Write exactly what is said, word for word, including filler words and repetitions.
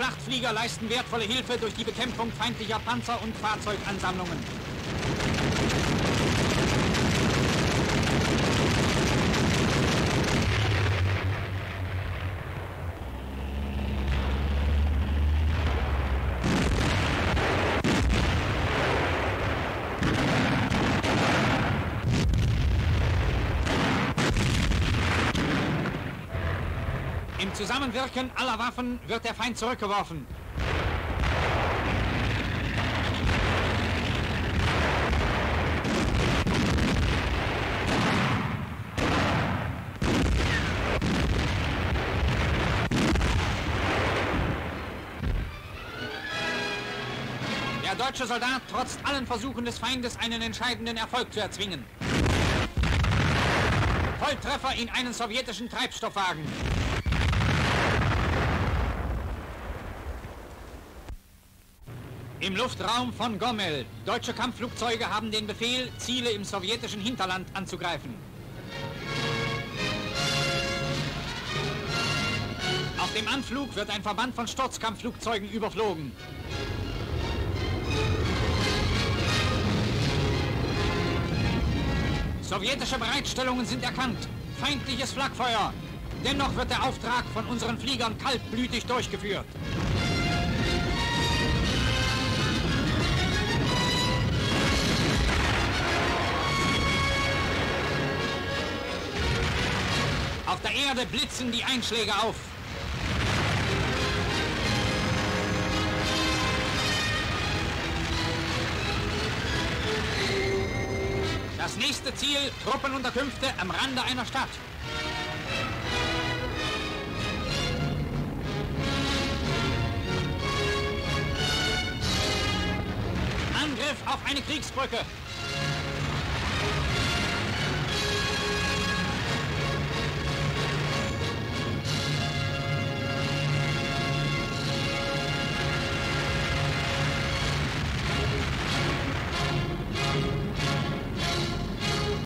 Schlachtflieger leisten wertvolle Hilfe durch die Bekämpfung feindlicher Panzer- und Fahrzeugansammlungen. Im Zusammenwirken aller Waffen wird der Feind zurückgeworfen. Der deutsche Soldat trotzt allen Versuchen des Feindes, einen entscheidenden Erfolg zu erzwingen. Volltreffer in einen sowjetischen Treibstoffwagen. Im Luftraum von Gomel. Deutsche Kampfflugzeuge haben den Befehl, Ziele im sowjetischen Hinterland anzugreifen. Auf dem Anflug wird ein Verband von Sturzkampfflugzeugen überflogen. Sowjetische Bereitstellungen sind erkannt. Feindliches Flakfeuer. Dennoch wird der Auftrag von unseren Fliegern kaltblütig durchgeführt. Auf der Erde blitzen die Einschläge auf. Das nächste Ziel, Truppenunterkünfte am Rande einer Stadt. Angriff auf eine Kriegsbrücke.